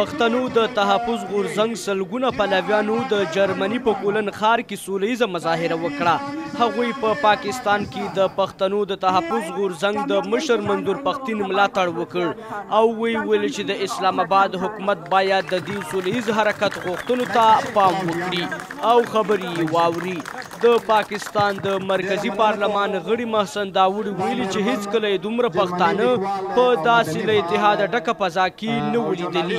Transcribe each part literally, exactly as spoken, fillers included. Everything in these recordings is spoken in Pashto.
پښتنو د تحفظ غورځنګ سلګونو پلویانو د جرمني په کولن ښار کې سوله ییزه مظاهره وکړه. هغوی په پا پاکستان کې د پښتنو د تحفظ غورځنګ د مشر منظور پښتين ملاتړ وکړ او وی ویل چې د اسلام آباد حکومت باید د دې سوله ییز حرکت غوښتنو ته پام وکړي او خبري واوري. د پاکستان د مرکزی پارلمان غړي محسن داوود ویلي چې هیڅ کله دومره پښتانه په داسې له اتحاد ډکه فضا کې نه ولیدلي.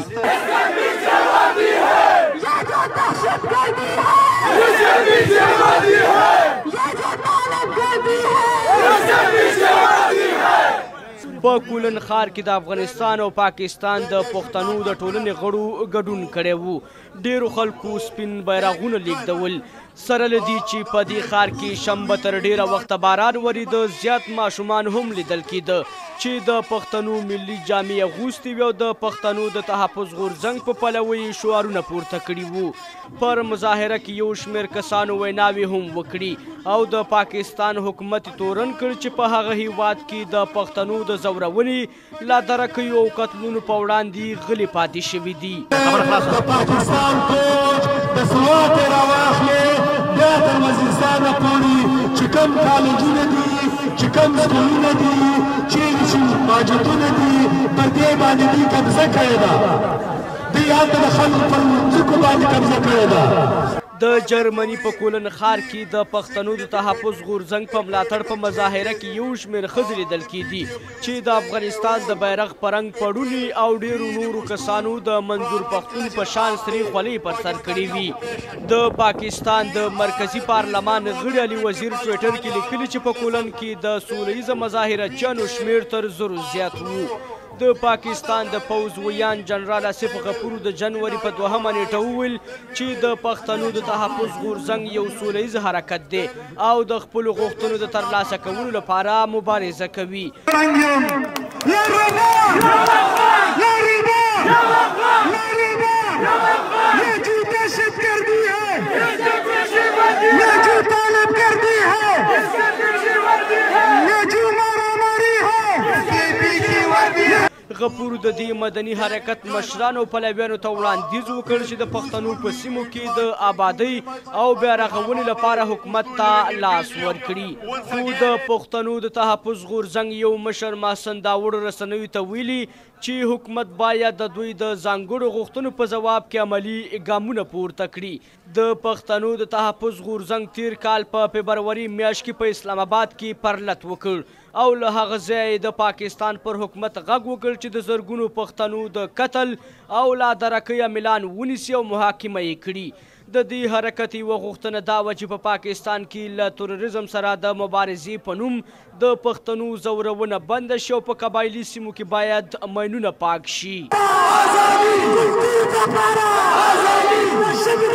په کولن ښار کې د افغانستان او پاکستان د پښتنو د ټولنې غړو ګډون کړی وو. ډیرو خلکو سپین بیرغونه لیږدول. سره له دې چې په دې ښار کې شنبه تر ډیره وخته باران وریده، زیات ماشومان هم لیدل کېده چې د پښتنو ملي جامې اغوستې وې او د پښتنو د تحفظ غورځنګ په پلوه یې شعارونه پورته کړي وو. پر مظاهره کې یو شمېر کسانو ویناوې هم وکړي او د پاکستان حکومت تورن کړ چې په هغه هیواد کې د پښتنو د زورونې لا درکیو او قتلونو په وړاندې غلي پاتې شوي دي. پاکستان فوج د سوات راواخلې بیا تر وزیرستانه پورې چې کوم کالجونه دي، چې کوم سکولونه دي، چیرې چې حاجتونه دي، پر دې باندې دوی قبضه کړې ده. دوی هلته د خلکو پر ځمکو باندې قبضه کړې ده. د جرمني په کولن ښار کې د پښتنو د تحفظ غورځنګ په ملاتړ په مظاهره کې یو شمېر ښځې لیدل کېدي چې د افغانستان د بیرغ په رنګ پړوني او ډیرو نورو کسانو د منظور پښتون په شان سرې خولۍ پر سر کړې وي. د پاکستان د مرکزی پارلمان غړي علي وزیر ټویټر کې لیکلي چې په کولن کې د سوله ییزه مظاهره چیانو شمېر تر زرو زیات وو. د پاکستان د پوځ ویان جنرال آصف غفور د جنوري په دوهمه نیټه وویل چې د پښتنو د تحفظ غورځنګ یو سوله ییز حرکت دی او د خپلو غوښتنو د ترلاسه کولو لپاره مبارزه کوي. غفور د دې مدني حرکت مشرانو پلویانو ته وړاندیز وکړ چې د پښتنو په سیمو کې د آبادۍ او بیا رغونې لپاره حکومت ته لاس ورکړي. خو د پښتنو د تحفظ غورځنګ یو مشر محسن داوود رسنیو ته ویلي چې حکومت باید د دوی د ځانګړو غوښتنو په ځواب کې عملي ګامونه پورته کړي. د پښتنو د تحفظ غورځنګ تیر کال په فبروري میاشت کې په اسلام آباد کې پرلت وکړ او له هغه ځایه د پاکستان پر حکومت غږ وکړ چې د زرګونو پښتنو د قتل او لا درکۍ عاملان ونیسي او محاکمه یې کړي. د دې حرکت یوه غوښتنه دا وه چې په پاکستان کې له تروریزم سره د مبارزې په نوم د پښتنو زورونه بنده شي او په قبایلي سیمو کې باید ماینونه پاک شي.